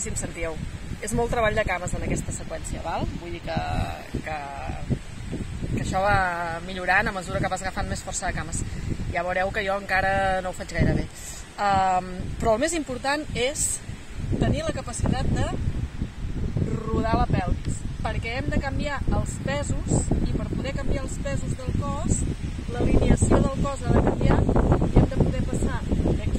si em sentíeu. És molt treball de cames en aquesta seqüència, val? Vull dir que això va millorant a mesura que vas agafant més força de cames. Ja veureu que jo encara no ho faig gaire bé. Però el més important és tenir la capacitat de rodar la pelvis, perquè hem de canviar els pesos, i per poder canviar els pesos del cos, l'alineació del cos ha de canviar, i hem de poder passar